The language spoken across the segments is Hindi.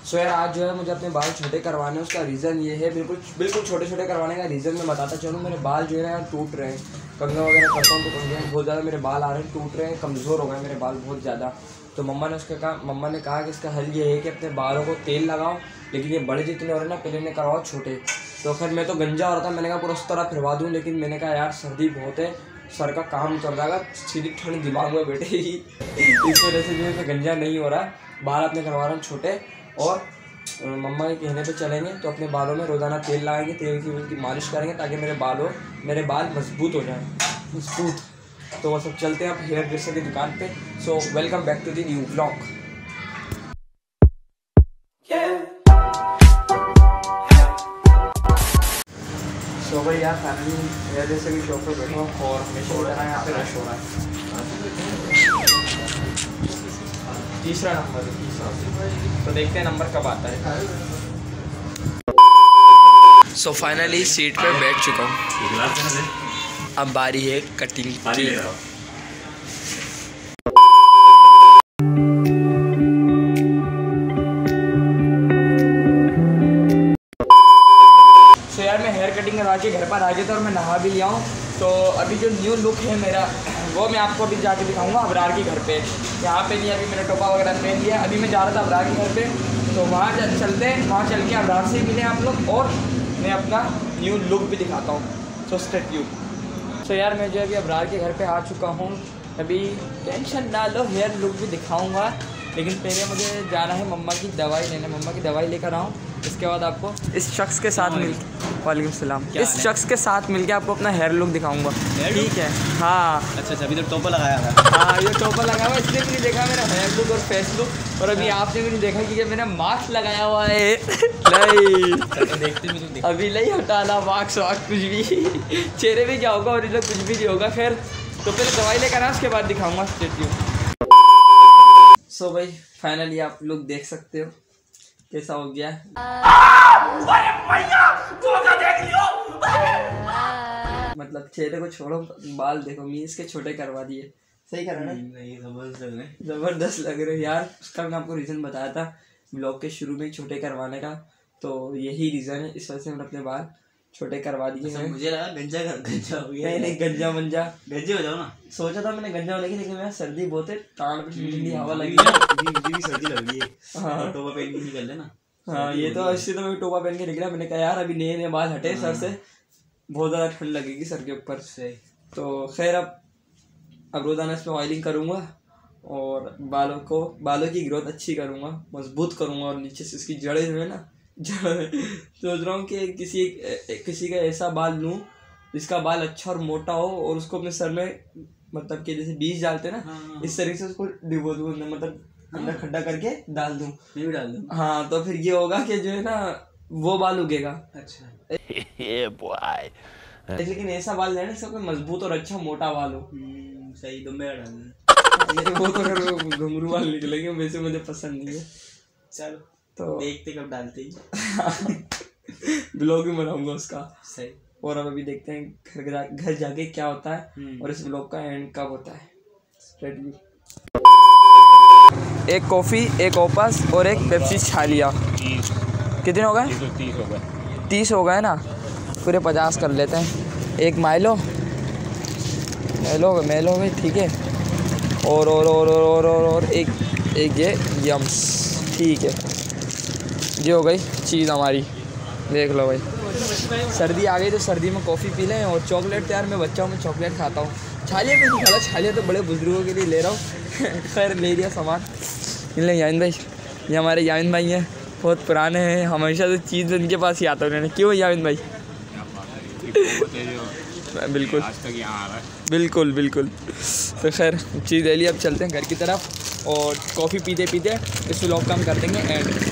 सो यार आज जो है मुझे अपने बाल छोटे करवाने हैं। उसका रीज़न ये है, बिल्कुल छोटे छोटे करवाने का रीज़न मैं बताता चलूँ। मेरे बाल जो है ना यार टूट रहे हैं, कंघा वगैरह करता हूँ तो कंघे बहुत ज़्यादा मेरे बाल आ रहे हैं, टूट रहे हैं, कमज़ोर हो गए मेरे बाल बहुत ज़्यादा। तो मम्मा ने कहा कि इसका हल ये है कि अपने बालों को तेल लगाओ, लेकिन ये बड़े जितने हो रहे हैं ना पहले इन्हें करवाओ छोटे। तो खैर मैं तो गंजा हो रहा था, मैंने कहा पूरा उस तरह फिरवा दूँ, लेकिन मैंने कहा यार सर्दी बहुत है, सर का काम चल रहा है, सीधी ठंड दिमाग में बैठेगी, इस वजह से जो है गंजा नहीं हो रहा। बाल अपने करवा रहा हूँ छोटे, और मम्मा के कहने पे चलेंगे तो अपने बालों में रोज़ाना तेल लगाएंगे, तेल की उनकी मालिश करेंगे ताकि मेरे बाल मजबूत हो जाएं, मजबूत। तो वो सब चलते हैं अब हेयर ड्रेसर की दुकान पे। So welcome back to the new vlog. So भाई यार फैमिली हेयर ड्रेसर की शॉप पे बैठा हूँ और हमेशा की तरह यहाँ पे रश हो रहा है। तीसरा नंबर है, तीसरा। तो देखते हैं नंबर कब आता है। सो फाइनली सीट पे बैठ चुका हूँ, अब बारी है कटिंग की। सो यार मैं हेयर कटिंग करवा के घर पर आ गया था और मैं नहा भी लिया हूँ। तो अभी जो न्यू लुक है मेरा वो मैं आपको अभी जाके दिखाऊंगा अबरार के घर पे। यहाँ पे नहीं, अभी मैंने टोपा वगैरह पहन लिया। अभी मैं जा रहा था अबरार के घर पे, तो वहाँ चलते हैं, वहाँ चल के अबरार से मिले आप लोग और मैं अपना न्यू लुक भी दिखाता हूँ। So stay tuned. सो यार मैं जो अभी अबरार के घर पे आ चुका हूँ। अभी टेंशन ना लो, हेयर लुक भी दिखाऊँगा, लेकिन पहले मुझे जाना है मम्मा की दवाई लेने। मम्मा की दवाई लेकर आऊँ, इसके बाद आपको इस शख्स के साथ मिल वालेकुम सलाम, इस शख्स के साथ मिलके आपको अपना हेयर लुक दिखाऊंगा, ठीक है? हाँ अच्छा, अभी तो टोपा लगाया है। हाँ ये टोपा लगा हुआ, इसलिए भी नहीं देखा मेरा हेयर लुक और फेस लुक, और अभी आपने भी नहीं देखा क्योंकि मैंने मास्क लगाया हुआ है। नहीं देखते अभी नहीं हटाना मास्क वास्क कुछ भी, चेहरे भी क्या होगा और इधर कुछ भी नहीं होगा। खैर तो पहले दवाई लेकर आना, उसके बाद दिखाऊंगा। सो भाई फाइनली आप लोग देख सकते हो कैसा हो गया है। मतलब चेहरे को छोड़ो, बाल देखो, मीन्स के छोटे करवा दिए। सही करा ना? नहीं जबरदस्त लग रहे यार। उसका मैं आपको रीज़न बताया था ब्लॉग के शुरू में छोटे करवाने का, तो यही रीज़न है, इस वजह से मैंने अपने बाल छोटे करवा दिए हैं। मुझे लगा गंजा हो गया। नहीं गंजा गंजे हो जाओ ना, सोचा था मैंने गंजा होने की, लेकिन मैं सर्दी बहुत है, कान पे ठंडी हवा लगी है, सर्दी लग रही है। हाँ टोपा पहन के निकल लेना। हाँ ये तो इससे तो मैं टोपा पहन के निकला। मैंने कहा यार अभी नए बाल हटे सर से, बहुत ज़्यादा ठंड लगेगी सर के ऊपर से। तो खैर अब रोज़ाना इसमें ऑयलिंग करूँगा और बालों की ग्रोथ अच्छी करूँगा, मजबूत करूँगा, और नीचे से इसकी जड़ें जो है ना, सोच रहा हूँ कि किसी का ऐसा बाल लूँ जिसका बाल अच्छा और मोटा हो, और उसको अपने सर में मतलब कि जैसे बीज डालते हैं ना, इस तरीके से उसको डिबो दूँ, मतलब अंदर खड्डा करके डाल दूँ। मैं भी डाल दूँ। हाँ तो फिर ये होगा कि जो है ना वो बाल उगेगा। अच्छा लेकिन ऐसा बाल लेना सबको मजबूत और अच्छा मोटा बाल हो। सही तो मैं डाल वो तो घुंघरू बाल निकलेंगे, वैसे मुझे पसंद नहीं है। चलो तो देखते कब डालते ही ब्लॉग भी बनाऊंगा उसका। सही। और अब अभी देखते हैं घर जाके क्या होता है और इस ब्लॉग का एंड कब होता है। एक कॉफ़ी, एक ओपस और एक पेप्सी छा लिया। कितने हो गए? 30 हो गए ना, पूरे 50 कर लेते हैं। एक माइलो हो गई, ठीक है। और एक ये यम्स, ठीक है। ये हो गई चीज़ हमारी, देख लो भाई। सर्दी आ गई तो सर्दी में कॉफ़ी पी लें, और चॉकलेट यार मैं बच्चा हूँ, मैं चॉकलेट खाता हूँ। छालिया पे नहीं खाता, छालिया तो बड़े बुजुर्गों के लिए ले रहा हूँ। खैर ले लिया सामान। नहीं यामिन भाई, ये हमारे यामिन भाई हैं, बहुत पुराने हैं, हमेशा से चीज़ उनके पास ही आता है उन्होंने। क्यों यामिन भाई? बिल्कुल बिल्कुल। तो खैर चीज़ ले ली, अब चलते हैं घर की तरफ, और कॉफ़ी पीते पीते इस व्लॉग का हम कर देंगे एंड।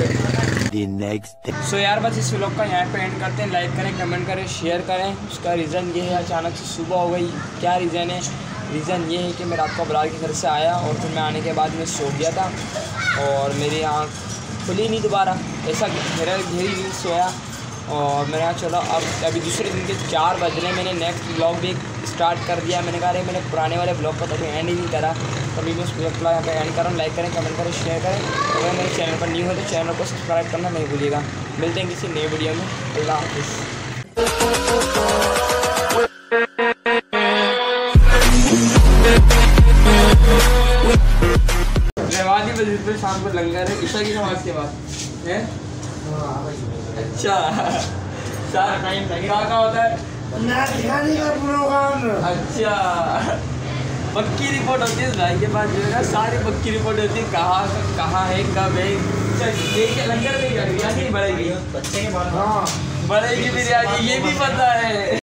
सो यार बस इस व्लॉग का यहाँ पे एंड करते हैं। लाइक करें, कमेंट करें, शेयर करें। उसका रीज़न ये है, अचानक से सुबह हो गई। क्या रीज़न है? रीज़न ये है कि मैं रात को अबरार के घर से आया और फिर मैं आने के बाद मैं सो गया था और मेरी आँख खुली नहीं दोबारा, ऐसा घेरी सोया। और मैंने कहा चलो अब अभी दूसरे दिन के 4 बज रहे हैं। मैंने नेक्स्ट व्लॉग भी स्टार्ट कर दिया। मैंने कहा मैंने पुराने वाले ब्लॉग को तभी एंड ही नहीं करा, तभी मैं उस ब्लॉग को यहाँ पे एंड कर रहा हूँ। लाइक करें, कमेंट करें, शेयर करें। अगर मेरे चैनल पर न्यू हो तो चैनल को सब्सक्राइब करना नहीं भूलिएगा। मिलते हैं किसी नए वीडियो में। अल्लाह हाफिज़। रेवानी मस्जिद में शाम को लंगर है ईशा की नमाज के बाद है। अच्छा सारा टाइम क्या होता है अच्छा पक्की रिपोर्ट होती है भाई के पास जो है ना, सारी पक्की रिपोर्ट होती है, कहाँ है कब है। देखिए लंगर में बिरयानी बढ़ेगी, बच्चे के बाद बढ़ेगी बिरयानी, ये भी पता है।